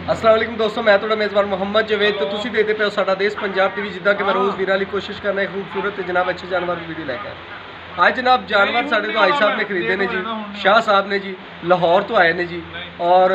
अस्सलाम वालेकुम दोस्तों, मैं थोड़ा मेज़बान मोहम्मद जवेद। तो तुम देखते पे हो साडा देश पंजाब टीवी, जिदा कि मैं रोज़ वीर वाली कोशिश करना है खूबसूरत जनाब अच्छे जानवर की वीडियो लेकर। आज जनाब जानवर साढ़े तो आई साहब ने खरीदे ने जी, शाह साहब ने जी, लाहौर तो आए ने जी, और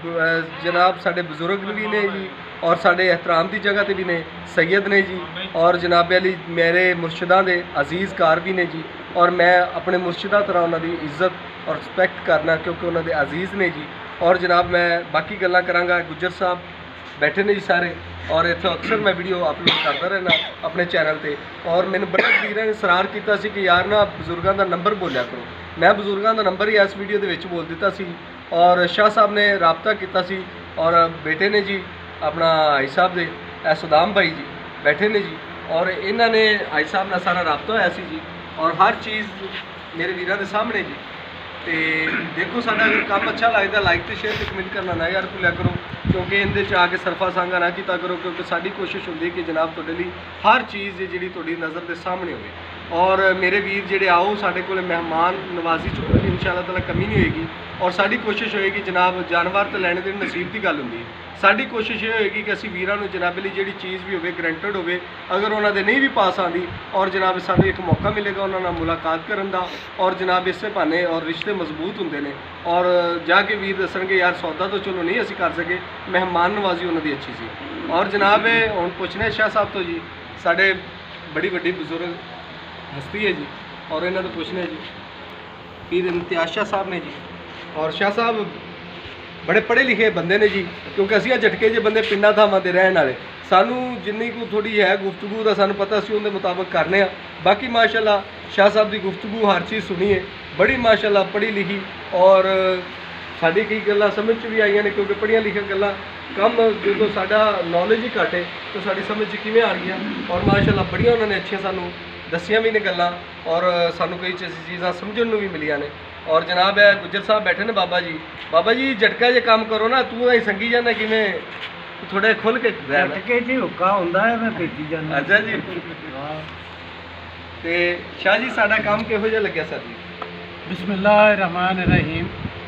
जनाब साढ़े बजुर्ग भी ने जी, और साढ़े एहतराम की जगह पर भी ने सैयद ने जी, और जनाब अली मेरे मुर्शिदा दे अजीज़ कार भी ने जी, और मैं अपने मुर्शिदा तरह उन्होंने इज्जत और रिस्पैक्ट करना क्योंकि उन्होंने अजीज़ ने जी। और जनाब मैं बाकी गल्लां करांगा। गुज्जर साहब बैठे ने जी सारे, और इत्थे अक्सर मैं वीडियो अपलोड करता रहना अपने चैनल पे, और मैंने बड़े वीरां ने सरार किया कि यार ना बजुर्गों का नंबर बोलिया करो। मैं बजुर्गों का नंबर ही इस वीडियो के विच बोल दिता सी, और शाह साहब ने रबता किया सी, और बेटे ने जी अपना आई साहब दे सुदाम भाई जी बैठे ने जी, और इन्होंने आई साहब ने सारा रबता होया सी जी, और हर चीज़ मेरे वीरां के सामने जी। तो देखो साडा अगर काम अच्छा लगता लाइक तो शेयर तो कमेंट करना ना यार भुलिया करो, क्योंकि इहदे आके सरफा सांगा ना किया करो, क्योंकि साडी कोशिश होंदी कि जनाब तुहाडे लई हर चीज़ जी तुहाडी नज़र के सामने हो। और मेरे वीर जेडे आओ साडे कोल मेहमान नवाजी चुकने की इंशाअल्लाह ताला कमी नहीं होएगी, और साडी कोशिश होएगी जनाब जानवर तो लैने की नसीब की गल होंदी है। साडी कोशिश ये होएगी कि असी वीरां नूं जनाब लई जिहड़ी चीज़ भी होवे ग्रंटेड होवे, अगर उन्हां दे नहीं भी पास आती, और जनाब सानूं एक मौका मिलेगा उन्हां नाल मुलाकात करन दा, और जनाब इस बहाने और रिश्ते मजबूत होंदे ने, और जाके वीर दसणगे यार सौदा तो चलो नहीं असी कर सके, मेहमान नवाजी उन्हां दी अच्छी सी। और जनाब हुण पुछने शाह साहब तो जी, साडे बड़ी वड्डी बजुर्ग हस्ती है जी, और इन्हां तो पुछने जी पीर इम्तियाज शाह साहब ने जी, और शाह साहब बड़े पढ़े लिखे बंदे ने जी, क्योंकि असी झटके जे बंदे पिंडा थावां दे रहण वाले, सानू जिन्नी को थोड़ी है गुफ्तगू का सानू पता असी उहदे मुताबिक करने आ। बाकी माशाअल्लाह शाह साहब की गुफ्तगू हर चीज़ सुनी है, बड़ी माशाअल्लाह पढ़ी लिखी, और साडी कई गल्लां समझ च भी आईयां ने, क्योंकि पढ़िया लिखिया गल्लां कम जो साडा नॉलेज ही घट है तो साडी समझ च किवें आ गईयां, और माशाअल्लाह बड़िया उन्होंने अच्छिया सानू दसियां भी ने गल्लां, और सानू कई चीज़ां समझण नूं भी मिलियां ने। और जनाब है गुज्जर साहब बैठे ने बाबा जी झटका जे काम करो ना, तू ही संगी जाना किवें थोड़े खुल के झटके जी हुक्का हुंदा है, मैं पीती जाना। अच्छा जी। ते शाह जी साडा काम किहो जिहा लग्या सर जी? बिस्मिल्लाहिर्रहमानिर्रहीम।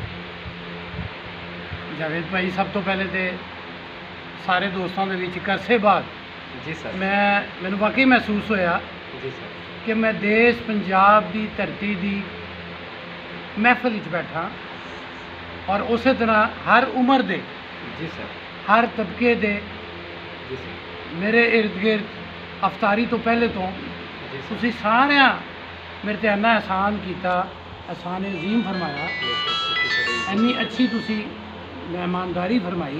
जावेद भाई सब तो पहले तो सारे दोस्तों के बीच करसे बाद जी सर मैनू वाकई महसूस होया जी सर कि मैं देश पंजाब की धरती की महफिल च बैठा, और उस तरह हर उम्र दे जी सर हर तबके दे जी सर मेरे इर्द गिर्द अफतारी तो पहले तो तुसी सारिया मेरे ते इन्ना एहसान किया, एहसान अजीम फरमाया, इन्नी अच्छी तुसी मेहमानदारी फरमाई,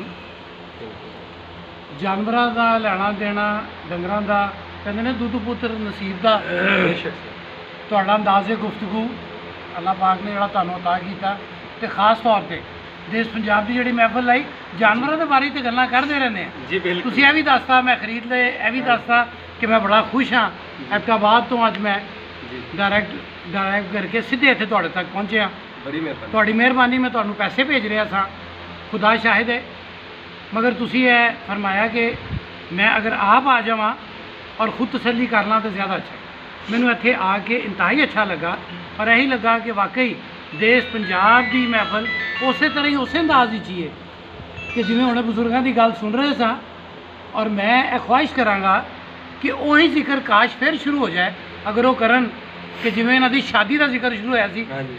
जानवरों का लेना देना डंगरां दा कहते ने दुध पुत्र नसीब का तुहाडा अंदाज़े गुफ्तगू अल्लाह पाक ने जिहड़ा तुहानूं अता कीता, ते खास तौर पर देश पंजाब की जिहड़ी महफिल लाई जानवरों के बारे तो गल्लां करते रहने जी बिल्कुल। तुसीं यह भी दसता मैं खरीद ले, यह भी दसता कि मैं बड़ा खुश हाँ, एबटाबाद तो अज मैं डायरैक्ट करके सीधे इत्थे तुहाडे तक पहुँचे हाँ। बड़ी मेहरबानी, तुहाडी मेहरबानी, मैं तुहानूं पैसे भेज रहा था, खुदा शाहिद है, मगर तुसीं यह फरमाया कि मैं अगर आप आ जावां और ख़ुद तसल्ली कर ला तो ज़्यादा अच्छा। मैनूं इत्थे आके इंतहाई अच्छा लगा, और यही लगा कि वाकई देश पंजाब की महफिल उस तरह ही उस अंदाज ही है कि जिवें हुणे बजुर्गों की गल सुन रहे सा, और मैं यह ख्वाहिश कराँगा कि वही जिक्र काश फिर शुरू हो जाए, अगर वो करन कि जिवें इन्हां दी शादी का जिक्र शुरू होया सी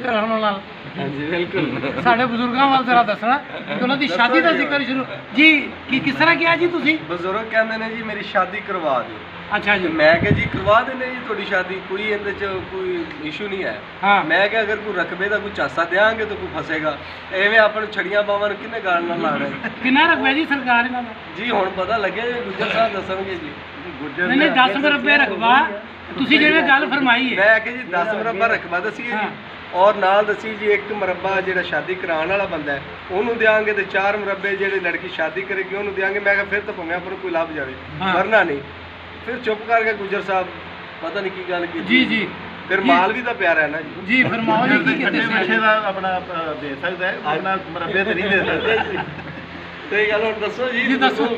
बिल्कुल साढ़े बजुर्गों वाल जरा दसना कि उन्हां दी शादी का जिक्र शुरू जी कि किस तरह किया जी तुसीं? बजुर्ग कहते हैं जी मेरी शादी करवा दो। अच्छा जी। मैं क्या जी करवा देने जी थोड़ी शादी, कोई इहदे च कोई इशू नहीं है। हाँ। मैं क्या अगर कोई रकबे का कोई झांसा देंगे तो कोई फसेगा, एवें अपन छड़ियां बावां किन्ने गाल ना लाना कितना रकबा जी सरकार इन्हां दा? जी हुण पता लगे गुज्जर साहब दसणगे जी। नहीं 10 मुरब्बे रकबा तुसीं जिहड़ी गल फरमाई है, मैं क्या जी 10 मुरब्बा रकबा दसी है जी, और नाल दसी जी एक मुरब्बा जिहड़ा शादी कराने वाला बंदा है उन्होंने देंगे, तो 4 मुरब्बे जिहड़ी लड़की शादी करेगी उन्होंने देंगे। मैं फिर तो भावें अपन कोई लाभ जाए, वरना नहीं फिर चुप करके गुज्जर साहब पता नहीं की गल की जी जी फिर माल भी तो प्यारा है ना जी। जी फरमाओ जी की कहते पैसे का अपना दे सकता है, अपना मुरब्बे तो नहीं दे सकता। तो ये गल हुण दसो जी। जी दसो।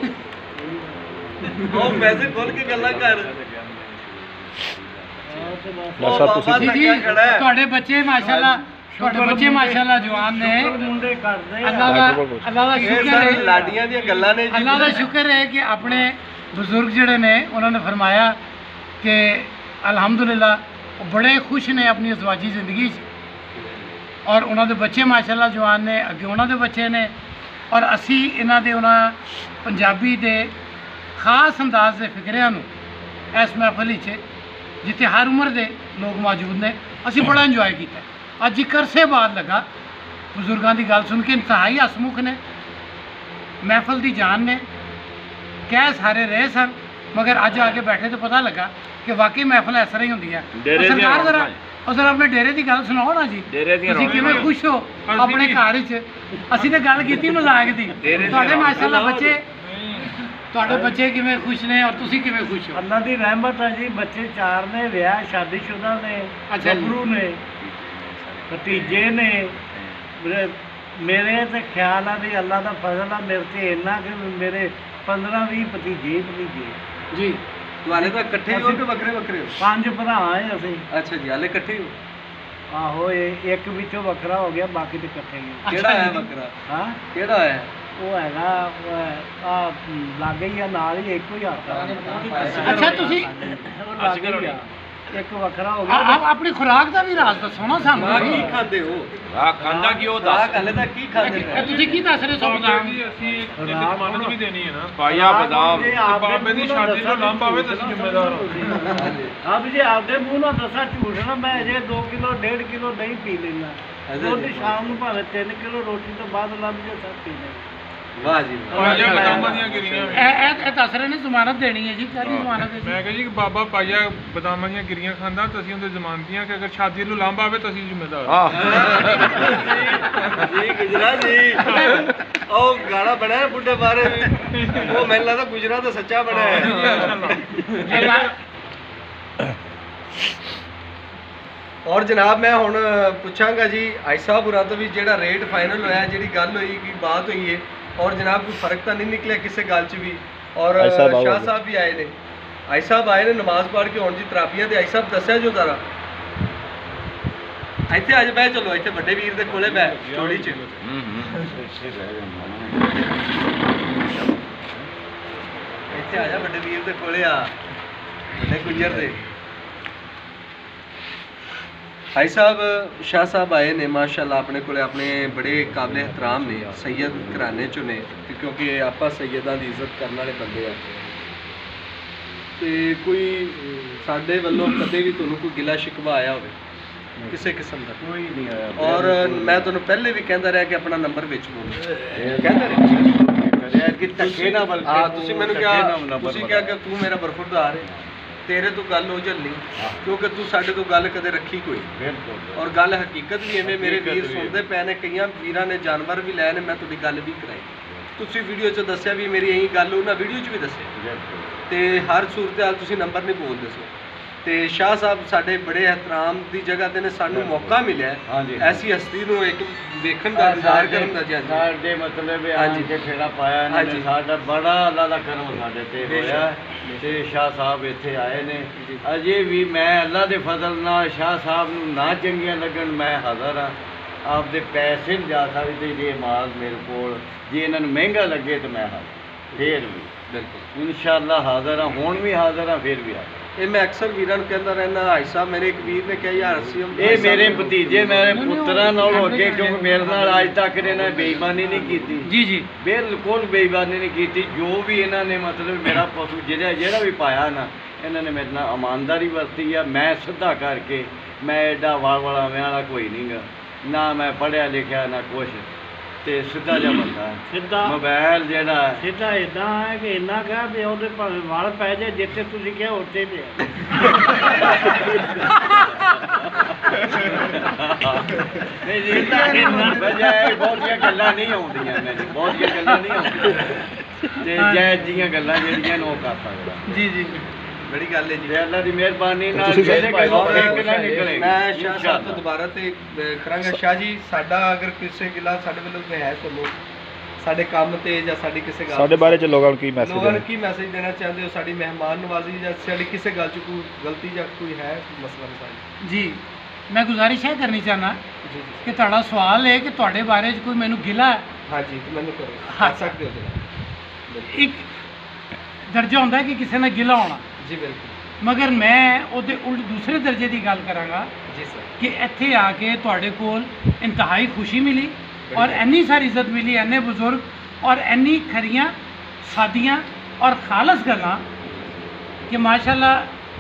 ਉਹ ਪੈਸੇ ਖੋਲ ਕੇ ਗੱਲਾਂ ਕਰ जी जी तुहाडे बच्चे माशाअल्लाह ਤੁਹਾਡੇ ਬੱਚੇ ਮਾਸ਼ਾਅੱਲਾ ਜਵਾਨ ਨੇ, ਮੁੰਡੇ ਕਰਦੇ ਅੱਲਾ ਦਾ ਇਹ ਸ਼ੁਕਰ ਸਰ ਹੈ, ਲਾਡੀਆਂ ਦੀਆਂ ਗੱਲਾਂ ਨੇ ਜੀ। ਅੱਲਾ ਦਾ ਸ਼ੁਕਰ ਹੈ ਕਿ ਆਪਣੇ ਬਜ਼ੁਰਗ ਜਿਹੜੇ ਨੇ ਉਹਨਾਂ ਨੇ ਫਰਮਾਇਆ ਕਿ ਅਲਹਮਦੁਲਿਲਾ ਉਹ ਬੜੇ ਖੁਸ਼ ਨੇ ਆਪਣੀ ਅਜ਼ਵਾਜੀ ਜ਼ਿੰਦਗੀ 'ਚ, ਔਰ ਉਹਨਾਂ ਦੇ ਬੱਚੇ ਮਾਸ਼ਾਅੱਲਾ ਜਵਾਨ ਨੇ, ਅੱਗੇ ਉਹਨਾਂ ਦੇ ਬੱਚੇ ਨੇ, ਔਰ ਅਸੀਂ ਇਹਨਾਂ ਦੇ ਉਹਨਾਂ ਪੰਜਾਬੀ ਦੇ ਖਾਸ ਅੰਦਾਜ਼ ਦੇ ਫਿਕਰਿਆਂ ਨੂੰ ਇਸ ਮਹਿਫਲ 'ਚ ਜਿੱਥੇ ਹਰ ਉਮਰ ਦੇ ਲੋਕ ਮੌਜੂਦ ਨੇ ਅਸੀਂ ਬੜਾ ਇੰਜੋਏ ਕੀਤਾ। ਅੱਜ ਇੱਕ ਅਰਸੇ ਬਾਅਦ ਲੱਗਾ ਬਜ਼ੁਰਗਾਂ ਦੀ ਗੱਲ ਸੁਣ ਕੇ, ਇੰਤਹਾਈ ਹਸਮੁਖ ਨੇ, ਮਹਿਫਲ ਦੀ ਜਾਨ ਨੇ, ਕਹਿ ਸਾਰੇ ਰਹੇ ਸਨ, ਮਗਰ ਅੱਜ ਆ ਕੇ ਬੈਠੇ ਤਾਂ ਪਤਾ ਲੱਗਾ ਕਿ ਵਾਕਈ ਮਹਿਫਲ ਇਸ ਤਰ੍ਹਾਂ ਹੀ ਹੁੰਦੀ ਹੈ। ਸਰਕਾਰ ਜ਼ਰਾ ਆਪਣੇ ਡੇਰੇ ਦੀ ਗੱਲ ਸੁਣਾਓ ਨਾ ਜੀ, ਤੁਸੀਂ ਕਿਵੇਂ ਖੁਸ਼ ਹੋ ਆਪਣੇ ਘਰ 'ਚ? ਅਸੀਂ ਤਾਂ ਗੱਲ ਕੀਤੀ ਮਜ਼ਾਕ ਦੀ, ਤੁਹਾਡੇ ਮਾਸ਼ਾਅੱਲਾ ਬੱਚੇ, ਤੁਹਾਡੇ ਬੱਚੇ ਕਿਵੇਂ ਖੁਸ਼ ਨੇ ਔਰ ਤੁਸੀਂ ਕਿਵੇਂ ਖੁਸ਼ ਹੋ? ਅੱਲਾ ਦੀ ਰਹਿਮਤ ਹੈ ਜੀ, ਬੱਚੇ 4 ਨੇ, ਵਿਆਹ ਸ਼ਾਦੀशुदा ਨੇ, ਅੱਛਾ ਜੀ। ਗੱਭਰੂ ਨੇ, ਭਤੀਜੇ ਨੇ। ਮੇਰੇ ਤੇ ਖਿਆਲ ਆ ਵੀ ਅੱਲਾ ਦਾ ਫਜ਼ਲ ਆ ਮੇਰੇ ਤੇ ਇੰਨਾ ਕਿ ਮੇਰੇ 15-20 ਭਤੀਜੇ ਜੀ ਤੁਹਾਡੇ ਤਾਂ ਇਕੱਠੇ ਹੀ ਹੋ ਕਿ ਵੱਖਰੇ ਵੱਖਰੇ ਹੋ? 5 ਭਰਾ ਆ ਅਸੀਂ। ਅੱਛਾ ਜੀ, ਹਾਲੇ ਇਕੱਠੇ ਹੀ ਹੋ? ਆਹੋ, ਇਹ ਇੱਕ ਵਿੱਚੋਂ ਵੱਖਰਾ ਹੋ ਗਿਆ, ਬਾਕੀ ਤੇ ਇਕੱਠੇ ਹੀ ਆ। ਕਿਹੜਾ ਹੈ ਵੱਖਰਾ? ਹਾਂ, ਕਿਹੜਾ ਹੈ? ਉਹ ਹੈਗਾ ਆ ਲਾਗੇ ਹੀ ਆ, ਨਾਲ ਹੀ ਇੱਕੋ ਹੀ ਹੱਥ ਆ। ਅੱਛਾ, ਤੁਸੀਂ ਇੱਕ ਵੱਖਰਾ ਹੋ ਆਪਣੀ ਖੁਰਾਕ ਦਾ ਵੀ ਰਾਜ਼ ਦੱਸੋ ਨਾ ਸਾਨੂੰ। ਆ ਕੀ ਖਾਂਦੇ ਹੋ? ਆ ਖਾਂਦਾ ਕੀ ਉਹ ਆ ਦੱਸ। ਹਾਲੇ ਤਾਂ ਕੀ ਖਾਂਦੇ ਇਹ ਤੁਸੀਂ ਕੀ ਦੱਸ ਰਹੇ ਸੋ ਬਦਾਮ? ਅਸੀਂ ਇਹਦੀ ਜ਼ਮਾਨਤ ਵੀ ਦੇਣੀ ਹੈ ਨਾ। ਪਾਇਆ ਬਦਾਮ ਬਾਬੇ ਦੀ ਸ਼ਾਦੀ ਨੂੰ ਲੰਬ ਆਵੇ ਤਾਂ ਅਸੀਂ ਜ਼ਿੰਮੇਦਾਰ ਹਾਂ। ਆਪ ਜੇ ਆਪਦੇ ਮੂੰਹ ਨਾਲ ਦੱਸਾਂ ਝੂਠ ਨਾ, ਮੈਂ ਜੇ 2 ਕਿਲੋ 1.5 ਕਿਲੋ ਦਹੀਂ ਪੀ ਲੈਣਾ, ਰੋਟੀ ਸ਼ਾਮ ਨੂੰ ਭਾਵੇਂ 3 ਕਿਲੋ ਰੋਟੀ ਤੋਂ ਬਾਅਦ ਲੱਭ ਜੇ ਸਭ ਪੀ ਲੈ। ਵਾਹ ਜੀ ਵਾਹ। ਪਾਇਆ ਬਦਾਮਾਂ ਦੀਆਂ ਗਿਰੀਆਂ ਵੀ। ਇਹ ਦੱਸ ਰਹੇ ਨੇ ਜ਼ਮਾਨਤ ਦੇਣੀ ਹੈ ਜੀ, ਕਾਹਦੀ ਜ਼ਮਾਨਤ ਹੈ ਜੀ? ਮੈਂ ਕਿਹਾ ਜੀ ਕਿ ਬਾਬਾ ਪਾਇਆ ਬਦਾਮਾਂ ਦੀਆਂ ਗਿਰੀਆਂ ਖਾਂਦਾ ਤਾਂ ਅਸੀਂ ਉਹਦੇ ਜ਼ਮਾਨਤੀਆਂ ਕਿ ਅਗਰ ਸ਼ਾਦੀ ਨੂੰ ਲੰਬ ਆਵੇ ਤਾਂ ਅਸੀਂ ਜ਼ਿੰਮੇਦਾਰ ਹਾਂ। ਜੀ ਗੁਜਰਾ ਜੀ, ਉਹ ਗਾਣਾ ਬਣਿਆ ਬੁੱਢੇ ਬਾਰੇ ਵੀ, ਉਹ ਮੈਨੂੰ ਲੱਗਦਾ ਗੁਜਰਾ ਤਾਂ ਸੱਚਾ ਬਣਿਆ ਹੈ। ਔਰ ਜਨਾਬ ਮੈਂ ਹੁਣ ਪੁੱਛਾਂਗਾ ਜੀ ਆਈ ਸਾਹਿਬ ਹੋਰਾਂ ਤੋਂ ਵੀ ਜਿਹੜਾ ਰੇਟ ਫਾਈਨਲ ਹੋਇਆ, ਜਿਹੜੀ ਗੱਲ ਹੋਈ ਕੀ ਬਾਤ ਹੋਈ ਹੈ, ਔਰ ਜਨਾਬ ਕੋਈ ਫਰਕ ਤਾਂ ਨਹੀਂ ਨਿਕਲਿਆ ਕਿਸੇ ਗੱਲ 'ਚ ਵੀ? ਔਰ ਸ਼ਾਹ ਸਾਹਿਬ ਵੀ ਆਏ ਨੇ, ਆਈ ਸਾਹਿਬ ਆਏ ਨੇ ਨਮਾਜ਼ ਪੜ੍ਹ ਕੇ ਹੁਣ ਜੀ ਤਰਾਬੀਆਂ ਤੇ। ਆਈ ਸਾਹਿਬ ਦੱਸਿਆ ਜੋ ਜ਼ਰਾ, ਇੱਥੇ ਅੱਜ ਬਹਿ ਚਲੋ, ਇੱਥੇ ਵੱਡੇ ਵੀਰ ਦੇ ਕੋਲੇ ਬਹਿ ਚੋੜੀ 'ਚ। ਇੱਥੇ ਆ ਜਾ, ਵੱਡੇ ਵੀਰ ਦੇ ਕੋਲੇ ਆ, ਵੱਡੇ ਗੁੱਜਰ ਦੇ। ਭਾਈ ਸਾਹਿਬ ਸ਼ਾਹ ਸਾਹਿਬ ਆਏ ਨੇ ਮਾਸ਼ਾਅੱਲਾ ਆਪਣੇ ਕੋਲੇ, ਆਪਣੇ ਬੜੇ ਕਾਬਲੇ ਇਹਤਰਾਮ ਨੇ, ਸੈयद ਘਰਾਣੇ ਚੋਂ ਨੇ, ਕਿਉਂਕਿ ਆਪਾਂ ਸੈयदाਂ ਦੀ ਇੱਜ਼ਤ ਕਰਨ ਵਾਲੇ ਬੰਦੇ ਆ। ਤੇ ਕੋਈ ਸਾਡੇ ਵੱਲੋਂ ਕਦੇ ਵੀ ਤੁਹਾਨੂੰ ਕੋਈ ਗਿਲਾ ਸ਼ਿਕਵਾ ਆਇਆ ਹੋਵੇ ਕਿਸੇ ਕਿਸਮ ਦਾ? ਕੋਈ ਨਹੀਂ ਆਇਆ। ਔਰ ਮੈਂ ਤੁਹਾਨੂੰ ਪਹਿਲੇ ਵੀ ਕਹਿੰਦਾ ਰਿਹਾ ਕਿ ਆਪਣਾ ਨੰਬਰ ਵਿੱਚ ਬੋਲੋ, ਕਹਿੰਦਾ ਰਿਹਾ ਕਿ ਧੱਕੇ ਨਾ ਬਲਕਿ ਹਾਂ, ਤੁਸੀਂ ਮੈਨੂੰ ਕਿਹਾ, ਤੁਸੀਂ ਕਿਹਾ ਕਿ ਤੂੰ ਮੇਰਾ ਬਰਖੁਰਦਾਰ ਹੈ, ਤੇਰੇ ਤੋਂ ਗੱਲ ਹੋ ਚੱਲਣੀ, ਕਿਉਂਕਿ ਤੂੰ ਸਾਡੇ ਤੋਂ ਗੱਲ ਕਦੇ ਰੱਖੀ ਕੋਈ। ਬਿਲਕੁਲ। ਔਰ ਗੱਲ ਹਕੀਕਤ ਵੀ ਐਵੇਂ ਮੇਰੇ ਵੀਰ ਸੁਣਦੇ ਪਏ ਨੇ, ਕਈਆਂ ਵੀਰਾਂ ਨੇ ਜਾਨਵਰ ਵੀ ਲਏ ਨੇ, ਮੈਂ ਤੁਹਾਡੀ ਗੱਲ ਵੀ ਕਰਾਈ, ਤੁਸੀਂ ਵੀਡੀਓ 'ਚ ਦੱਸਿਆ ਵੀ ਮੇਰੀ ਇਹੀ ਗੱਲ ਉਹਨਾਂ ਵੀਡੀਓ 'ਚ ਵੀ ਦੱਸਿਆ, ਤੇ ਹਰ ਸੂਰਤ ਹਾਲ ਤੁਸੀਂ ਨੰਬਰ ਨਹੀਂ ਬੋਲਦੇ ਸੀ। ਤੇ ਸ਼ਾਹ ਸਾਹਿਬ ਸਾਡੇ ਬੜੇ ਇਹਤਰਾਮ ਦੀ ਜਗ੍ਹਾ ਤੇ ਨੇ, ਸਾਨੂੰ ਮੌਕਾ ਮਿਲਿਆ ਐਸੀ ਹਸਤੀ ਨੂੰ ਇੱਕ ਵੇਖਣ ਦਾ, ਇੰਤਜ਼ਾਰ ਕਰਨ ਦਾ। ਜੀ ਸਾਡੇ ਮਤਲਬ ਆਣ ਕੇ ਫੇਰਾ ਪਾਇਆ ਇਹਨਾਂ ਨੇ, ਸਾਡਾ ਬੜਾ ਅੱਲਾ ਦਾ ਕਰਮ ਸਾਡੇ ਤੇ ਹੋਇਆ। ਤੇ ਸ਼ਾਹ ਸਾਹਿਬ ਇੱਥੇ ਆਏ ਨੇ, ਅਜੇ ਵੀ ਮੈਂ ਅੱਲਾ ਦੇ ਫਜ਼ਲ ਨਾਲ ਸ਼ਾਹ ਸਾਹਿਬ ਨੂੰ ਨਾ ਚੰਗੀਆਂ ਲੱਗਣ ਮੈਂ ਹਾਜ਼ਰ ਹਾਂ। ਆਪਦੇ ਪੈਸੇ ਨਹੀਂ ਜਾ ਸਕਦੇ ਜੇ ਮਾਲ ਮੇਰੇ ਕੋਲ, ਜੇ ਇਹਨਾਂ ਨੂੰ ਮਹਿੰਗਾ ਲੱਗੇ ਤਾਂ ਮੈਂ ਹਾਜ਼ਰ, ਫੇਰ ਵੀ ਬਿਲਕੁਲ ਇਨਸ਼ਾਅੱਲਾ ਹਾਜ਼ਰ ਹਾਂ, ਹੁਣ ਵੀ ਹਾਜ਼ਰ ਹਾਂ, ਫੇਰ ਵੀ ਹਾਜ਼ਰ। ਇਹ ਮੈਂ ਅਕਸਰ ਵੀਰਾਂ ਨੂੰ ਕਹਿੰਦਾ ਰਹਿਣਾ, ਭਾਈ ਸਾਹਿਬ ਮੇਰੇ ਇੱਕ ਵੀਰ ਨੇ ਕਿਹਾ ਯਾਰ ਅਸੀਂ ਇਹ ਮੇਰੇ ਭਤੀਜੇ ਮੇਰੇ ਪੁੱਤਰਾਂ ਨਾਲ ਹੋ ਕੇ, ਕਿਉਂਕਿ ਮੇਰੇ ਨਾਲ ਅੱਜ ਤੱਕ ਇਹਨਾਂ ਬੇਈਮਾਨੀ ਨਹੀਂ ਕੀਤੀ। ਜੀ ਜੀ, ਬਿਲਕੁਲ ਬੇਈਮਾਨੀ ਨਹੀਂ ਕੀਤੀ। ਜੋ ਵੀ ਇਹਨਾਂ ਨੇ ਮਤਲਬ ਮੇਰਾ ਪਸ਼ੂ ਜਿਹੜਾ ਵੀ ਪਾਇਆ ਨਾ, ਇਹਨਾਂ ਨੇ ਮੇਰੇ ਨਾਲ ਇਮਾਨਦਾਰੀ ਵਰਤੀ ਆ। ਮੈਂ ਸਿੱਧਾ ਕਰਕੇ, ਮੈਂ ਐਡਾ ਵਾਲਾ ਵਾਲਾ ਕੋਈ ਨਹੀਂਗਾ, ਨਾ ਮੈਂ ਪੜ੍ਹਿਆ ਲਿਖਿਆ ਨਾ ਕੁਛ, ਤੇ ਸਿੱਧਾ ਜਿਹਾ ਬੰਦਾ ਸਿੱਧਾ। ਮੋਬਾਈਲ ਜਿਹੜਾ ਸਿੱਧਾ ਇਦਾਂ ਹੈ ਕਿ ਇੰਨਾ ਕਿਹਾ ਵੀ ਉਹਦੇ ਭਾਵੇਂ ਵਾਲ ਪੈ ਜਾਏ, ਜਿੱਥੇ ਤੁਸੀਂ ਕਿਹਾ ਉੱਥੇ ਤੇ ਨਹੀਂ ਜੀ, ਬਹੁਤੀਆਂ ਗੱਲਾਂ ਨਹੀਂ ਆਉਂਦੀਆਂ ਮੈਨੂੰ, ਬਹੁਤੀਆਂ ਗੱਲਾਂ ਨਹੀਂ ਆਉਂਦੀਆਂ, ਤੇ ਜਾਇਜ਼ ਜੀਆਂ ਗੱਲਾਂ ਜਿਹੜੀਆਂ ਉਹ ਕਰ ਸਕਦਾ। ਜੀ ਜੀ, ਬੜੀ ਗੱਲ ਹੈ ਜੀ, ਅੱਲਾ ਦੀ ਮਿਹਰਬਾਨੀ ਨਾਲ ਜਿਹੜੇ ਕਿ ਨਾ ਨਿਕਲੇ। ਮੈਂ ਸ਼ਾਹ ਸਾਹਿਬ ਤੋਂ ਦੁਬਾਰਾ ਤੇ ਕਰਾਂਗਾ। ਸ਼ਾਹ ਜੀ, ਸਾਡਾ ਅਗਰ ਕਿਸੇ ਗਿਲਾ ਸਾਡੇ ਵੱਲੋਂ ਕੋਈ ਹੈ ਤੁਹਾਨੂੰ, ਸਾਡੇ ਕੰਮ ਤੇ ਜਾਂ ਸਾਡੀ ਕਿਸੇ ਗੱਲ ਸਾਡੇ ਬਾਰੇ ਚ ਲੋਕਾਂ ਨੂੰ ਕੀ ਮੈਸੇਜ ਲੋਕਾਂ ਨੂੰ ਕੀ ਮੈਸੇਜ ਦੇਣਾ ਚਾਹੁੰਦੇ ਹੋ? ਸਾਡੀ ਮਹਿਮਾਨ ਨਵਾਜ਼ੀ ਜਾਂ ਸਾਡੀ ਕਿਸੇ ਗੱਲ 'ਚ ਕੋਈ ਗਲਤੀ ਜਾਂ ਕੋਈ ਹੈ ਮਸਲਾ ਮਸਾਇਲ? ਜੀ मैं गुजारिश है करनी चाहना ਜੀ कि ਤੁਹਾਡਾ सवाल है कि ਤੁਹਾਡੇ ਬਾਰੇ 'ਚ ਕੋਈ ਮੈਨੂੰ ਗਿਲਾ ਹੈ। ਹਾਂਜੀ ਤੇ ਮੈਨੂੰ ਕਰੋ ਹਾਂ। ਕਰ ਸਕਦੇ ਹੋ ਜਨਾਬ। ਇੱਕ ਦਰਜਾ ਹੁੰਦਾ ਕਿ ਕਿਸੇ ਨਾਲ ਗਿਲਾ ਹੋਣਾ, ਜੀ ਬਿਲਕੁਲ ਮਗਰ ਮੈਂ ਉਹਦੇ ਉਲਟ ਦੂਸਰੇ ਦਰਜੇ ਦੀ ਗੱਲ ਕਰਾਂਗਾ ਜੀ ਸਰ ਕਿ ਇੱਥੇ ਆ ਕੇ ਤੁਹਾਡੇ ਕੋਲ ਇੰਤਹਾਈ ਖੁਸ਼ੀ ਮਿਲੀ ਔਰ ਇੰਨੀ ਸਾਰੀ ਇੱਜ਼ਤ ਮਿਲੀ, ਇੰਨੇ ਬਜ਼ੁਰਗ ਔਰ ਇੰਨੀ ਖਰੀਆਂ ਸਾਦੀਆਂ ਔਰ ਖਾਲਸ ਗੱਲਾਂ ਕਿ ਮਾਸ਼ਾਅੱਲਾ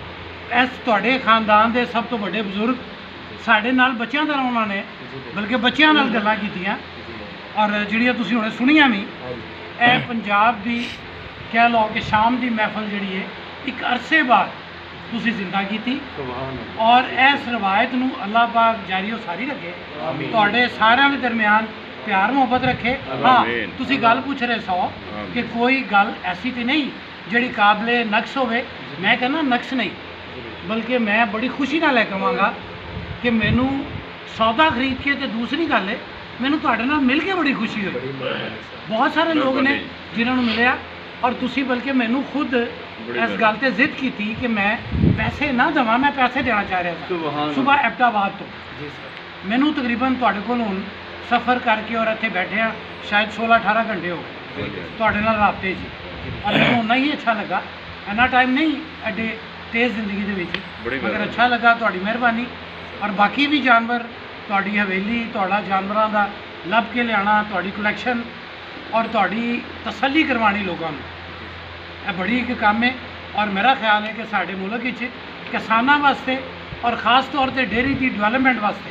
ਇਸ ਤੁਹਾਡੇ ਖਾਨਦਾਨ ਦੇ ਸਭ ਤੋਂ ਵੱਡੇ ਬਜ਼ੁਰਗ ਸਾਡੇ ਨਾਲ ਬੱਚਿਆਂ ਦਾ ਉਹਨਾਂ ਨੇ ਬਲਕਿ ਬੱਚਿਆਂ ਨਾਲ ਗੱਲਾਂ ਕੀਤੀਆਂ ਔਰ ਜਿਹੜੀਆਂ ਤੁਸੀਂ ਹੁਣੇ ਸੁਣੀਆਂ ਵੀ ਇਹ ਪੰਜਾਬ ਦੀ ਕਹਿ ਲਓ ਕਿ ਸ਼ਾਮ ਦੀ ਮਹਿਫਲ ਜਿਹੜੀ ਹੈ ਇੱਕ ਅਰਸੇ ਬਾਅਦ ਤੁਸੀਂ ਜ਼ਿੰਦਾ ਕੀਤੀ ਔਰ ਇਸ ਰਵਾਇਤ ਨੂੰ ਅੱਲਾਹ ਪਾਕ ਜਾਰੀ ਉਹ ਸਾਰੀ ਰੱਖੇ, ਤੁਹਾਡੇ ਸਾਰਿਆਂ ਦੇ ਦਰਮਿਆਨ ਪਿਆਰ ਮੁਹੱਬਤ ਰੱਖੇ। ਹਾਂ, ਤੁਸੀਂ ਗੱਲ ਪੁੱਛ ਰਹੇ ਸੋ ਕਿ ਕੋਈ ਗੱਲ ਐਸੀ ਤੇ ਨਹੀਂ ਜਿਹੜੀ ਕਾਬਲੇ ਨਕਸ ਹੋਵੇ। ਮੈਂ ਕਹਿੰਦਾ ਨਕਸ ਨਹੀਂ, ਬਲਕਿ ਮੈਂ ਬੜੀ ਖੁਸ਼ੀ ਨਾਲ ਲੈ ਕੇ ਆਵਾਂਗਾ ਕਿ ਮੈਨੂੰ ਸੌਦਾ ਖਰੀਦ ਕੇ, ਤੇ ਦੂਸਰੀ ਗੱਲ ਹੈ ਮੈਨੂੰ ਤੁਹਾਡੇ ਨਾਲ ਮਿਲ ਕੇ ਬੜੀ ਖੁਸ਼ੀ ਹੋਈ। ਬਹੁਤ ਸਾਰੇ ਲੋਕ ਨੇ ਜਿਨ੍ਹਾਂ ਨੂੰ ਮਿਲਿਆ ਔਰ ਤੁਸੀਂ ਬਲਕਿ ਮੈਨੂੰ ਖੁਦ ਇਸ ਗੱਲ ਤੇ ਜ਼ਿੱਦ ਕੀਤੀ ਕਿ ਮੈਂ ਪੈਸੇ ਨਾ ਦੇਵਾਂ, ਮੈਂ ਪੈਸੇ ਦੇਣਾ ਚਾਹ ਰਿਹਾ ਸੀ ਸੁਬਾਹ ਐਬਟਾਬਾਦ ਤੋਂ। ਜੀ ਸਰ ਮੈਨੂੰ ਤਕਰੀਬਨ ਤੁਹਾਡੇ ਕੋਲ ਹੁਣ ਸਫ਼ਰ ਕਰਕੇ ਔਰ ਇੱਥੇ ਬੈਠਿਆ ਸ਼ਾਇਦ 16-18 ਘੰਟੇ ਹੋ ਗਏ ਤੁਹਾਡੇ ਨਾਲ ਰਾਬਤੇ 'ਚ, ਔਰ ਮੈਨੂੰ ਉਨਾ ਹੀ ਅੱਛਾ ਲੱਗਾ। ਇੰਨਾ ਟਾਈਮ ਨਹੀਂ ਐਡੇ ਤੇਜ਼ ਜ਼ਿੰਦਗੀ ਦੇ ਵਿੱਚ, ਮਗਰ ਅੱਛਾ ਲੱਗਾ, ਤੁਹਾਡੀ ਮਿਹਰਬਾਨੀ। ਔਰ ਬਾਕੀ ਵੀ ਜਾਨਵਰ, ਤੁਹਾਡੀ ਹਵੇਲੀ, ਤੁਹਾਡਾ ਜਾਨਵਰਾਂ ਦਾ ਲੱਭ ਕੇ ਲਿਆਉਣਾ, ਤੁਹਾਡੀ ਕਲੈਕਸ਼ਨ ਔਰ ਤੁਹਾਡੀ ਤਸੱਲੀ ਕਰਵਾਉਣੀ ਲੋਕਾਂ ਨੂੰ, ਇਹ ਬੜੀ ਇੱਕ ਕੰਮ ਹੈ। ਔਰ ਮੇਰਾ ਖਿਆਲ ਹੈ ਕਿ ਸਾਡੇ ਮੁਲਕ ਵਿੱਚ ਕਿਸਾਨਾਂ ਵਾਸਤੇ ਔਰ ख़ास ਤੌਰ ਤੇ ਡੇਅਰੀ ਦੀ ਡਿਵੈਲਪਮੈਂਟ ਵਾਸਤੇ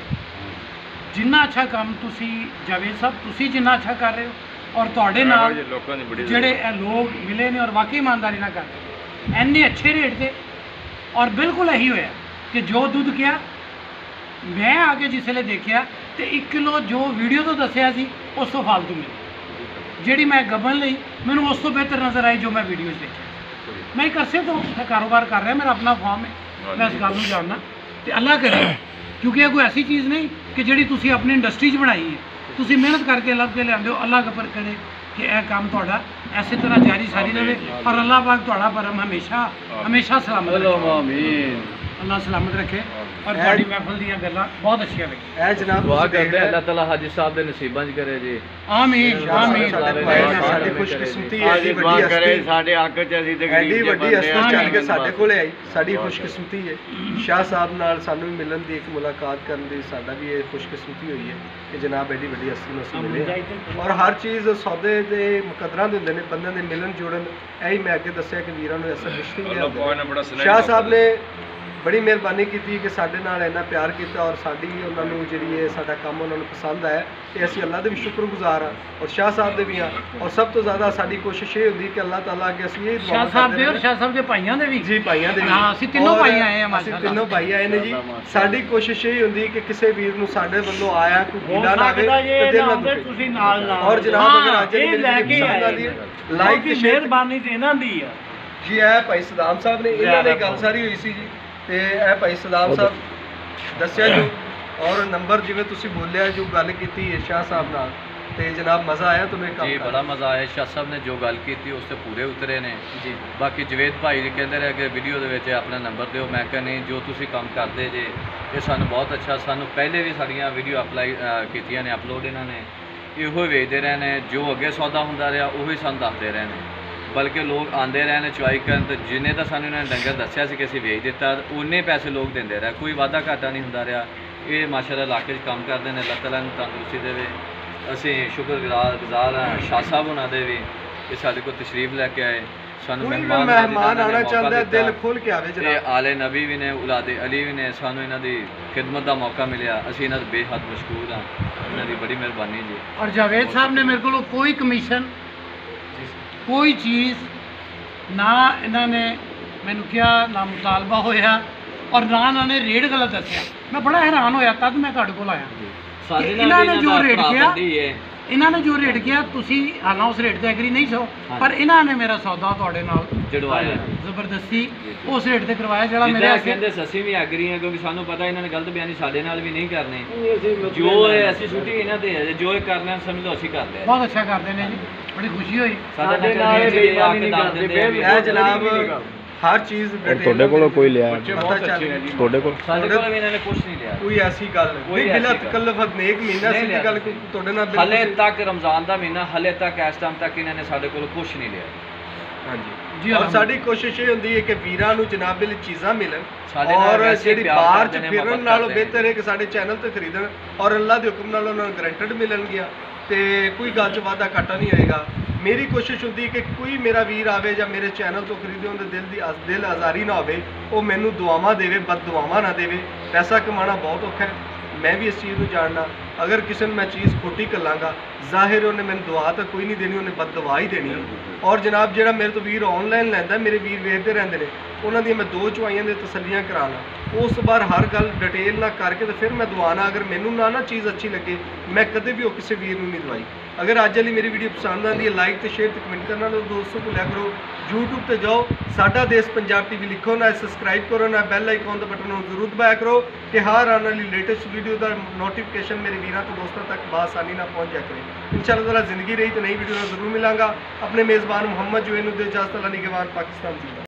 ਜਿੰਨਾ ਅੱਛਾ ਕੰਮ ਤੁਸੀਂ ਜਾਵੇਦ ਸਾਹਿਬ ਤੁਸੀਂ ਜਿੰਨਾ ਅੱਛਾ ਕਰ ਰਹੇ ਹੋ ਔਰ ਤੁਹਾਡੇ ਨਾਲ ਜਿਹੜੇ ਇਹ ਲੋਕ ਮਿਲੇ ਨੇ ਔਰ ਵਾਕਈ ਇਮਾਨਦਾਰੀ ਨਾਲ ਕਰ ਰਹੇ ਇੰਨੇ ਅੱਛੇ ਰੇਟ ਤੇ, ਔਰ ਬਿਲਕੁਲ ਇਹੀ ਹੋਇਆ ਕਿ ਜੋ ਦੁੱਧ ਕਿਹਾ ਮੈਂ ਆ ਕੇ ਜਿਸ ਵੇਲੇ ਦੇਖਿਆ ਤੇ 1 ਕਿਲੋ ਜੋ ਵੀਡੀਓ ਤੋਂ ਦੱਸਿਆ ਸੀ ਉਸ ਤੋਂ ਫਾਲਤੂ ਮਿਲੀ, ਜਿਹੜੀ ਮੈਂ ਗੱਭਣ ਲਈ ਮੈਨੂੰ ਉਸ ਤੋਂ ਬਿਹਤਰ ਨਜ਼ਰ ਆਈ ਜੋ ਮੈਂ ਵੀਡੀਓ 'ਚ ਦੇਖਿਆ। ਮੈਂ ਇੱਕ ਅਰਸੇ ਤੋਂ ਕਾਰੋਬਾਰ ਕਰ ਰਿਹਾ, ਮੇਰਾ ਆਪਣਾ ਫਾਰਮ ਹੈ, ਮੈਂ ਇਸ ਗੱਲ ਨੂੰ ਜਾਣਦਾ ਤੇ ਅੱਲਾਹ ਕਰੇ ਕਿਉਂਕਿ ਇਹ ਕੋਈ ਐਸੀ ਚੀਜ਼ ਨਹੀਂ ਕਿ ਜਿਹੜੀ ਤੁਸੀਂ ਆਪਣੀ ਇੰਡਸਟਰੀ 'ਚ ਬਣਾਈ ਹੈ, ਤੁਸੀਂ ਮਿਹਨਤ ਕਰਕੇ ਲੱਭ ਕੇ ਲਿਆਉਂਦੇ ਹੋ। ਅੱਲਾਹ ਕਬਰ ਕਰੇ ਕਿ ਇਹ ਕੰਮ ਤੁਹਾਡਾ ਐਸੇ ਤਰ੍ਹਾਂ ਜਾਰੀ ਸਾਰੀ ਰਹੇ ਔਰ ਅੱਲਾਹ ਪਾਕ ਤੁਹਾਡਾ ਪਰਮ ਹਮੇਸ਼ਾ ਹਮੇਸ਼ਾ ਸਲਾਮਤ ਰੱਖੇ। ਆਮੀਨ। ਅੱਲਾਹ ਸਲਾਮਤ ਰੱਖੇ ਔਰ ਤੁਹਾਡੀ ਮਹਿਫਲ ਦੀਆਂ ਗੱਲਾਂ ਬਹੁਤ ਅੱਛੀਆਂ ਲੱਗੀਆਂ। ਇਹ ਜਨਾਬ ਦੁਆ ਤੁਸੀਂ ਦੇਖ ਕਰਦੇ ਰਹੇ ਅੱਲਾਹ ਤਾਲਾ ਹਾਜੀ ਸਾਹਿਬ ਦੇ ਨਸੀਬਾਂ 'ਚ ਕਰੇ ਜੀ। ਆਮੀਨ ਆਮੀਨ। ਸਾਡੀ ਖੁਸ਼ਕਿਸਮਤੀ ਹੈ ਆਜੀ ਜੀ, ਦੁਆ ਵੱਡੀ ਕਰੇ ਹਸਤੀ ਸਾਡੇ ਹੱਕ 'ਚ ਅਸੀਂ ਤੇ ਐਡੀ ਗਰੀਬ ਵੱਡੀ ਹਸਤੀ ਚੱਲ ਕੇ ਬੰਦੇ ਸਾਡੇ ਕੋਲ ਆਈ, ਸਾਡੀ ਖੁਸ਼ਕਿਸਮਤੀ ਹੈ। ਸ਼ਾਹ ਸਾਹਿਬ ਨਾਲ ਸਾਨੂੰ ਵੀ ਮਿਲਣ ਦੀ, ਇੱਕ ਮੁਲਾਕਾਤ ਕਰਨ ਦੀ ਸਾਡਾ ਵੀ ਇਹ ਖੁਸ਼ਕਿਸਮਤੀ ਹੋਈ ਹੈ ਕਿ ਜਨਾਬ ਐਡੀ ਵੱਡੀ ਹਸਤੀ ਨੂੰ ਅਸੀਂ ਮਿਲੇ ਹਾਂ। ਔਰ ਹਰ ਚੀਜ਼ ਸੌਦੇ ਦੇ ਮੁਕੱਦਰਾਂ ਦੇ ਹੁੰਦੇ ਨੇ, ਬੰਦਿਆਂ ਦੇ ਮਿਲਣ ਜੁੜਨ। ਇਹੀ ਮੈਂ ਅੱਗੇ ਦੱਸਿਆ ਕਿ ਵੀਰਾਂ ਨੂੰ ਐਸਾ ਰਿਸ਼ਤੇ ਹੀ ਹੁੰਦੇ। ਸ਼ਾਹ ਸਾਹਿਬ ਨੇ ਬੜੀ ਮਿਹਰਬਾਨੀ ਕੀਤੀ ਕਿ ਸਾਡੇ ਨਾਲ ਇੰਨਾ ਪਿਆਰ ਕੀਤਾ ਔਰ ਸਾਡੀ ਉਹਨਾਂ ਨੂੰ ਜਿਹੜੀ ਹੈ ਸਾਡਾ ਕੰਮ ਉਹਨਾਂ ਨੂੰ ਪਸੰਦ ਆਇਆ ਤੇ ਅਸੀਂ ਅੱਲਾਹ ਦੇ ਵੀ ਸ਼ੁਕਰਗੁਜ਼ਾਰ ਹਾਂ ਔਰ ਸ਼ਾਹ ਸਾਹਿਬ ਦੇ ਵੀ ਹਾਂ। ਔਰ ਸਭ ਤੋਂ ਜ਼ਿਆਦਾ ਸਾਡੀ ਕੋਸ਼ਿਸ਼ ਇਹ ਹੁੰਦੀ ਕਿ ਅੱਲਾਹ ਤਾਲਾ ਅੱਗੇ ਅਸੀਂ ਇਹ ਦੁਆ ਸ਼ਾਹ ਸਾਹਿਬ ਦੇ ਔਰ ਸ਼ਾਹ ਸਾਹਿਬ ਦੇ ਭਾਈਆਂ ਦੇ ਵੀ ਜੀ ਭਾਈਆਂ ਦੇ ਵੀ। ਹਾਂ, ਅਸੀਂ ਤਿੰਨੋਂ ਔਰ ਭਾਈ ਆਏ ਹਾਂ ਅਸੀਂ ਮਾਸ਼ਾਅੱਲਾ। ਤਿੰਨੋਂ ਭਾਈ ਆਏ ਨੇ ਜੀ। ਸਾਡੀ ਕੋਸ਼ਿਸ਼ ਇਹ ਹੁੰਦੀ ਕਿ ਕਿਸੇ ਵੀਰ ਨੂੰ ਸਾਡੇ ਵੱਲੋਂ ਆਇਆ ਕੋਈ ਗਿਲਾ ਨਾ ਆਵੇ ਤੇ ਦਿਲ ਨਾ ਦੁਖੇ। ਤੁਸੀਂ ਨਾਲ ਔਰ ਜਨਾਬ ਅਗਰ ਅੱਜ ਇਹ ਲੈ ਕੇ ਆਏ ਲਾਈਕ ਤੇ ਸ਼ੇਅਰ ਮਿਹਰਬਾਨੀ ਤੇ ਇਹਨਾਂ ਦੀ ਆ ਜੀ। ਇਹ ਭਾਈ ਸਦਾਮ ਸਾਹਿਬ ਨੇ, ਇਹਨਾਂ ਦੀ ਗੱਲ ਸਾਰੀ ਹੋਈ ਸੀ ਜੀ ਤੇ ਇਹ ਭਾਈ ਸਦਾਮ ਸਾਹਿਬ ਦੱਸਿਆ ਜੋ ਔਰ ਨੰਬਰ ਜਿਵੇਂ ਤੁਸੀਂ ਬੋਲਿਆ ਜੋ ਗੱਲ ਕੀਤੀ ਹੈ ਸ਼ਾਹ ਸਾਹਿਬ ਨਾਲ ਤੇ ਜਨਾਬ ਮਜ਼ਾ ਆਇਆ तुम्हें ਕੰਮ ਜੀ ਬੜਾ ਮਜ਼ਾ ਆਇਆ। ਸ਼ਾਹ ਸਾਹਿਬ ਨੇ ਜੋ ਗੱਲ ਕੀਤੀ ਉਸ ਤੇ ਪੂਰੇ ਉਤਰੇ ਨੇ ਜੀ। ਬਾਕੀ ਜਵੇਦ ਭਾਈ ਜੀ ਕਹਿੰਦੇ ਰਹੇ ਕਿ ਵੀਡੀਓ ਦੇ ਵਿੱਚ ਆਪਣਾ ਨੰਬਰ ਦਿਓ। ਮੈਂ ਕਿਹਾ ਨਹੀਂ, ਜੋ ਤੁਸੀਂ ਕੰਮ ਕਰਦੇ ਜੇ ਇਹ ਸਾਨੂੰ ਬਹੁਤ ਅੱਛਾ, ਸਾਨੂੰ ਪਹਿਲੇ ਵੀ ਸਾਡੀਆਂ ਵੀਡੀਓ ਅਪਲਾਈ ਕੀਤੀਆਂ ਨੇ, ਅਪਲੋਡ ਇਹਨਾਂ ਨੇ ਇਹੋ ਵੇਚਦੇ ਰਹੇ ਨੇ, ਜੋ ਅੱਗੇ ਸੌਦਾ ਹੁੰਦਾ ਰਿਹਾ ਉਹੀ ਸਾਨੂੰ ਦੱਸਦੇ ਰਹੇ ਨੇ। ਬਲਕਿ ਲੋਕ ਆਉਂਦੇ ਰਹੇ ਨੇ ਚੁਆਈ ਕਰਨ ਤੇ ਜਿੰਨੇ ਤਾਂ ਸਾਨੂੰ ਇਹਨਾਂ ਨੇ ਡੰਗਰ ਦੱਸਿਆ ਸੀ ਕਿ ਅਸੀਂ ਵੇਚ ਦਿੱਤਾ, ਉਨੇ ਪੈਸੇ ਲੋਕ ਦਿੰਦੇ ਰਹੇ, ਕੋਈ ਵਾਧਾ ਘਾਟਾ ਨਹੀਂ ਹੁੰਦਾ ਰਿਹਾ। ਇਹ ਮਾਸ਼ਾਅੱਲਾ ਇਲਾਕੇ 'ਚ ਕੰਮ ਕਰਦੇ ਨੇ, ਅੱਲਾਹ ਤਾਲਾ ਨੂੰ ਤੰਦਰੁਸਤੀ ਦੇਵੇ। ਅਸੀਂ ਸ਼ੁਕਰਗੁਜ਼ਾਰ ਹਾਂ ਸ਼ਾਹ ਸਾਹਿਬ ਉਹਨਾਂ ਦੇ ਵੀ ਕਿ ਸਾਡੇ ਕੋਲ ਤਸ਼ਰੀਫ ਲੈ ਕੇ ਆਏ, ਸਾਨੂੰ ਕੋਈ ਵੀ ਮਹਿਮਾਨ ਮਹਿਮਾਨ ਆਉਣਾ ਚਾਹੁੰਦਾ ਦਿਲ ਖੋਲ ਕੇ ਆਵੇ ਤੇ ਜਨਾਬ। ਆਲੇ ਨਬੀ ਵੀ ਨੇ, ਔਲਾਦੇ ਅਲੀ ਵੀ ਨੇ, ਸਾਨੂੰ ਇਹਨਾਂ ਦੀ ਖਿਦਮਤ ਦਾ ਮੌਕਾ ਮਿਲਿਆ, ਅਸੀਂ ਇਹਨਾਂ ਦੇ ਬੇਹੱਦ ਮਸ਼ਕੂਰ ਹਾਂ। ਇਹਨਾਂ ਦੀ ਬੜੀ ਮਿਹਰਬਾਨੀ ਜੀ। ਔਰ ਜਾਵੇਦ ਸਾਹਿਬ ਨੇ ਮੇਰੇ ਕੋਲੋਂ ਕੋਈ ਕਮਿਸ਼ਨ ਕੋਈ ਚੀਜ਼ ਨਾ ਇਹਨਾਂ ਨੇ ਮੈਨੂੰ ਕਿਹਾ, ਨਾ ਮੁਤਾਲਬਾ ਹੋਇਆ ਔਰ ਨਾ ਇਹਨਾਂ ਨੇ ਰੇਟ ਗਲਤ ਦੱਸਿਆ। ਮੈਂ ਬੜਾ ਹੈਰਾਨ ਹੋਇਆ, ਤਦ ਮੈਂ ਤੁਹਾਡੇ ਕੋਲ ਆਇਆ। ਸਾਡੇ ਇਹਨਾਂ ਨਾਲ ਨੇ ਵੀ ਜੋ ਇਹਨਾਂ ਰੇਟ ਦਾ ਕਿਹਾ, ਭਰਾਬੰਦੀ ਹੈ। ਇਹਨਾਂ ਨੇ ਜੋ ਰੇਟ ਕਿਹਾ ਤੁਸੀਂ ਹਾਲਾਂ ਉਸ ਰੇਟ ਤੇ ਐਗਰੀ ਨਹੀਂ ਸੋ, ਪਰ ਇਹਨਾਂ ਨੇ ਮੇਰਾ ਸੌਦਾ ਤੁਹਾਡੇ ਨਾਲ ਜੜਵਾਇਆ ਜ਼ਬਰਦਸਤੀ ਉਸ ਰੇਟ ਤੇ ਕਰਵਾਇਆ ਜਿਹੜਾ ਮੇਰੇ ਜਿੱਦਾਂ ਵਾਸਤੇ। ਕਹਿੰਦੇ ਅਸੀਂ ਵੀ ਐਗਰੀ ਹਾਂ ਕਿਉਂਕਿ ਸਾਨੂੰ ਪਤਾ ਇਹਨਾਂ ਨੇ ਗਲਤ ਬਿਆਨੀ ਸਾਡੇ ਨਾਲ ਵੀ ਨਹੀਂ ਕਰਨੇ। ਜੋ ਇਹ ਅਸੀਂ ਛੁੱਟੀ ਇਹਨਾਂ ਤੇ ਹੈ, ਜੋ ਇਹ ਕਰਨਾ ਸਮਝ ਲਓ ਅਸੀਂ ਕਰਦੇ ਹਾਂ। ਬਹੁਤ ਅੱਛਾ ਕਰਦੇ ਨੇ ਜੀ, ਬੜੀ ਖੁਸ਼ੀ ਹੋਈ। ਸਾਡੇ ਨਾਲ ਨਾਲ ਬੇਈਮਾਨੀ ਨਹੀਂ ਕਰਦੇ, ਇਹ ਜਨਾਬ ਹਰ ਚੀਜ਼ ਤੁਹਾਡੇ ਕੋਲੋਂ ਕੋਈ ਲਿਆ ਬੱਚੇ ਬਹੁਤ ਅੱਛੇ ਨੇ ਜੀ ਤੁਹਾਡੇ ਕੋਲ ਸਾਡੇ ਕੋਲ ਵੀ ਇਹਨਾਂ ਨੇ ਕੁਝ ਨਹੀਂ ਲਿਆ ਕੋਈ ਐਸੀ ਗੱਲ ਕੋਈ ਨਹੀਂ, ਬਿਲਾ ਐਸੀ ਗੱਲ। ਤਕਲਫਤ ਨੇਕ ਮਹੀਨਾ ਨਹੀਂ ਸੀ ਲਿਆ। ਗੱਲ ਕੋਈ ਤੁਹਾਡੇ ਨਾਲ ਹਲੇ ਬਿਲਕੁਲ- ਤੱਕ ਰਮਜ਼ਾਨ ਦਾ ਮਹੀਨਾ ਹਲੇ ਤੱਕ ਇਸ ਟਾਈਮ ਤੱਕ ਇਹਨਾਂ ਨੇ ਸਾਡੇ ਕੋਲ ਕੁਝ ਨਹੀਂ ਲਿਆ ਹਾਂਜੀ ਜੀ, ਔਰ ਅਲਹਮਦ- ਸਾਡੀ ਕੋਸ਼ਿਸ਼ ਇਹ ਹੁੰਦੀ ਹੈ ਕਿ ਵੀਰਾਂ ਨੂੰ ਜਨਾਬ ਲਈ ਚੀਜ਼ਾਂ ਮਿਲਣ ਸਾਡੇ ਨਾਲ ਔਰ ਵੈਸੇ ਜਿਹੜੀ ਪਿਆਰ ਬਾਹਰ ਕਰਦੇ ਚ ਨੇ, ਫਿਰਨ ਮੁਹੱਬਤ ਨਾਲੋਂ ਕਰਦੇ ਨੇ। ਬਿਹਤਰ ਹੈ ਕਿ ਸਾਡੇ ਚੈਨਲ ਤੇ ਖਰੀਦਣ ਔਰ ਅੱਲਾ ਦੇ ਹੁਕਮ ਨਾਲ ਉਹਨਾਂ ਨੂੰ ਗਰੰਟਡ ਮਿਲਣਗੀਆਂ ਤੇ ਕੋਈ ਗੱਲ 'ਚ ਵਾਧਾ ਘਾਟਾ ਨਹੀਂ ਹੋਏਗਾ। ਮੇਰੀ ਕੋਸ਼ਿਸ਼ ਹੁੰਦੀ ਹੈ ਕਿ ਕੋਈ ਮੇਰਾ ਵੀਰ ਆਵੇ ਜਾਂ ਮੇਰੇ ਚੈਨਲ ਤੋਂ ਖਰੀਦੇ ਉਹਦੇ ਦਿਲ ਆਜ਼ਾਰੀ ਨਾ ਹੋਵੇ, ਉਹ ਮੈਨੂੰ ਦੁਆਵਾਂ ਦੇਵੇ, ਬਦ ਦੁਆਵਾਂ ਨਾ ਦੇਵੇ। ਪੈਸਾ ਕਮਾਉਣਾ ਬਹੁਤ ਔਖਾ ਹੈ, ਮੈਂ ਵੀ ਇਸ ਚੀਜ਼ ਨੂੰ ਜਾਣਦਾ। ਅਗਰ ਕਿਸੇ ਨੂੰ ਮੈਂ ਚੀਜ਼ ਖੋਟੀ ਕੱਲਾਂਗਾ, ਜ਼ਾਹਿਰ ਉਹਨੇ ਮੈਨੂੰ ਦੁਆ ਤਾਂ ਕੋਈ ਨਹੀਂ ਦੇਣੀ, ਉਹਨੇ ਬਦ ਦੁਆ ਹੀ ਦੇਣੀ ਹੈ। ਔਰ ਜਨਾਬ ਜਿਹੜਾ ਮੇਰੇ ਤੋਂ ਵੀਰ ਆਨਲਾਈਨ ਲੈਂਦਾ, ਮੇਰੇ ਵੀਰ ਵੇਖਦੇ ਰਹਿੰਦੇ ਨੇ, ਉਹਨਾਂ ਦੀਆਂ ਮੈਂ 2 ਚੁਆਈਆਂ ਦੇ ਤਸੱਲੀਆਂ ਕਰਾਉਣਾ, ਉਸ ਬਾਰ ਹਰ ਗੱਲ ਡਿਟੇਲ ਨਾਲ ਕਰਕੇ ਤੇ ਫਿਰ ਮੈਂ ਦਵਾਣਾ। ਅਗਰ ਮੈਨੂੰ ਨਾ ਚੀਜ਼ ਅੱਛੀ ਲੱਗੇ, ਮੈਂ ਕਦੇ ਵੀ ਉਹ ਕਿਸੇ ਵੀਰ ਨੂੰ ਨਹੀਂ ਦਵਾਈ। ਅਗਰ ਅੱਜ ਵਾਲੀ ਮੇਰੀ ਵੀਡੀਓ ਪਸੰਦ ਆਉਂਦੀ ਹੈ, ਲਾਈਕ ਤੇ ਸ਼ੇਅਰ ਤੇ ਕਮੈਂਟ ਕਰਨਾ ਤਾਂ ਦੋਸਤੋ ਭੁੱਲਿਆ ਕਰੋ। YouTube ਤੇ ਜਾਓ, ਸਾਡਾ ਦੇਸ਼ ਪੰਜਾਬ TV ਲਿਖੋ, ਨਾ ਸਬਸਕ੍ਰਾਈਬ ਕਰੋ, ਨਾ ਬੈਲ ਆਈਕਨ ਦਾ ਬਟਨ ਨੂੰ ਜ਼ਰੂਰ ਦਬਾਇਆ ਕਰੋ ਕਿ ਹਰ ਆਉਣ ਵਾਲੀ ਲੇਟੈਸਟ ਵੀਡੀਓ ਦਾ ਨੋਟੀਫਿਕੇਸ਼ਨ ਮੇਰੇ ਵੀਰਾਂ ਤੋਂ ਦੋਸਤਾਂ ਤੱਕ ਬਾਸਾਨੀ ਨਾਲ ਪਹੁੰਚ ਜਾ ਕਰੇ। ਇਨਸ਼ਾਅੱਲਾ ਤਾਲਾ ਜ਼ਿੰਦਗੀ ਰਹੀ ਤਾਂ ਨਈ ਵੀਡੀਓ ਨਾਲ ਜ਼ਰੂਰ ਮਿਲਾਂਗਾ। ਆਪਣੇ ਮੇਜ਼ਬਾਨ ਮੁਹੰਮਦ ਜੁਵੇਦ ਨੂੰ ਦੇ ਇਜਾਜ਼ਤ, ਅੱਲਾ ਨਿਗਹਬਾਨ, ਪਾਕਿਸਤਾਨ।